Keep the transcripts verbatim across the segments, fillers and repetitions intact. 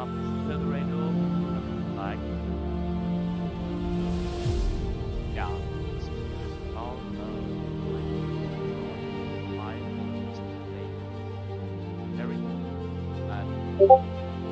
um, to the radio, like, yeah, it's about uh, like five volts today, very good, and also,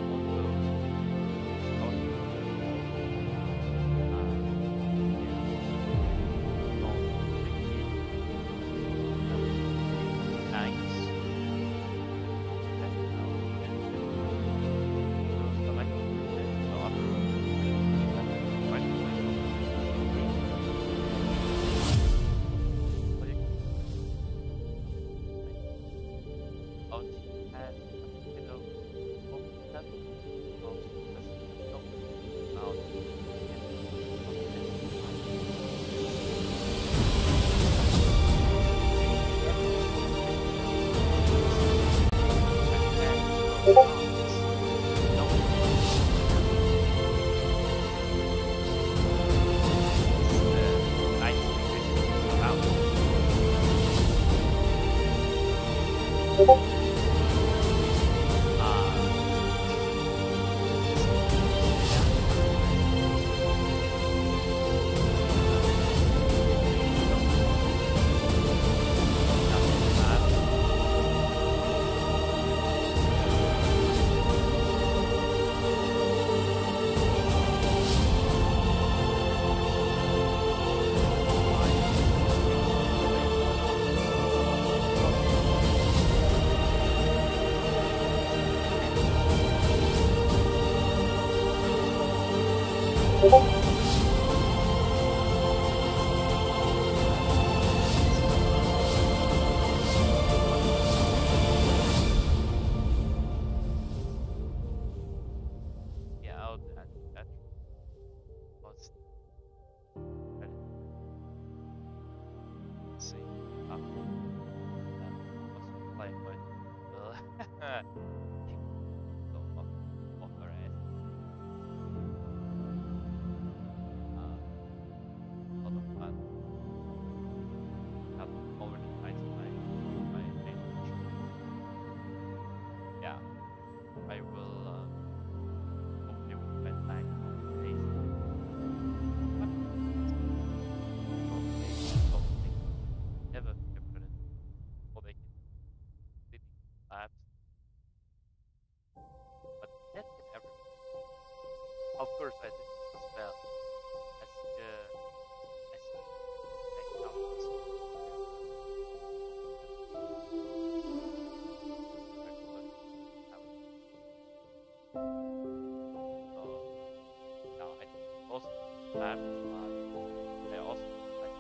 of course, I did as well as the as the accounts. So now I did also labs, but I also like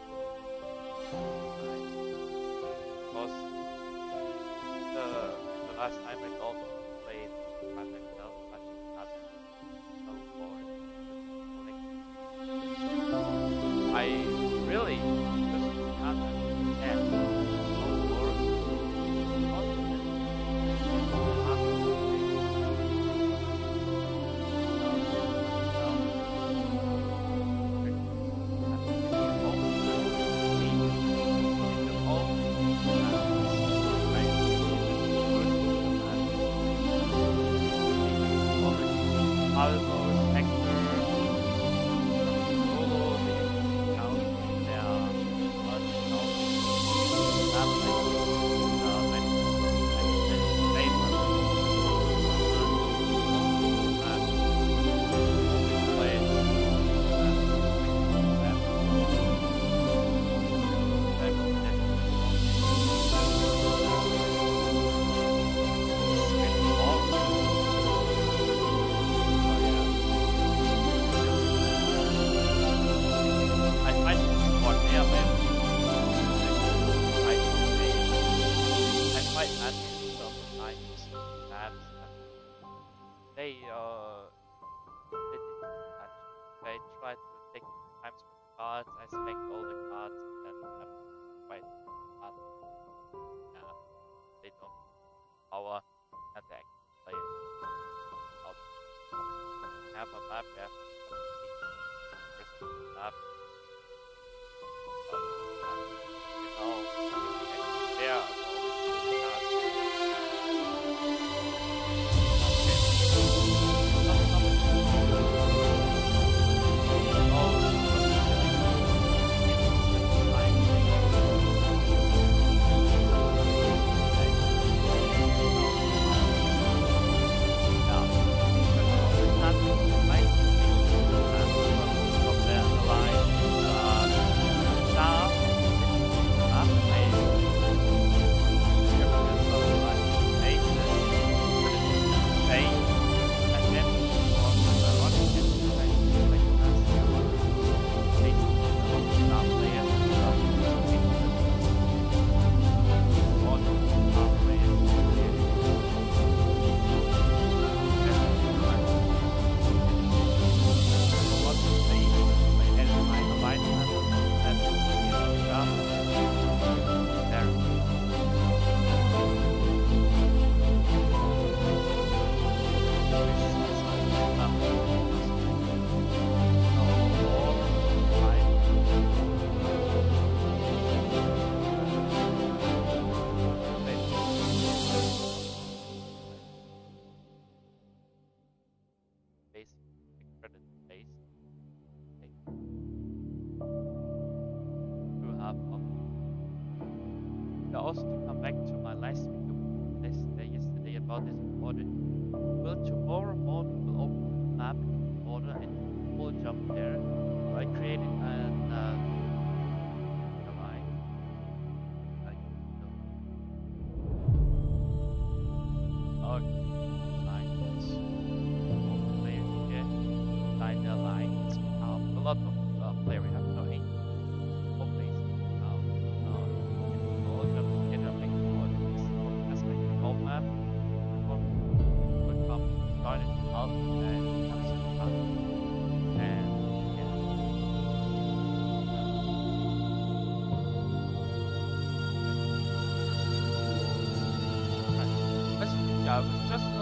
because the the last time I also played by myself, I did not. I really just have and of course almost hectare solo the count there one They uh they did that. They tried to take times for the cards. I select all the cards and then have quite hard. Yeah, they don't power and they actually play it. Out. Have a map, yeah. Map. You know, there are always the cards. speak about yesterday, yesterday about this water. Will tomorrow morning will open the map in the water and we'll jump there. So I created an uh, line. Like, so. Okay, lines. All players here. Line their lines. Um, a lot of uh, players we have no eight. Four places. Um, um, and all jump together like all this. That's like the whole map. Would come join it up and have some fun. And yeah. Right. Let's, yeah, I was just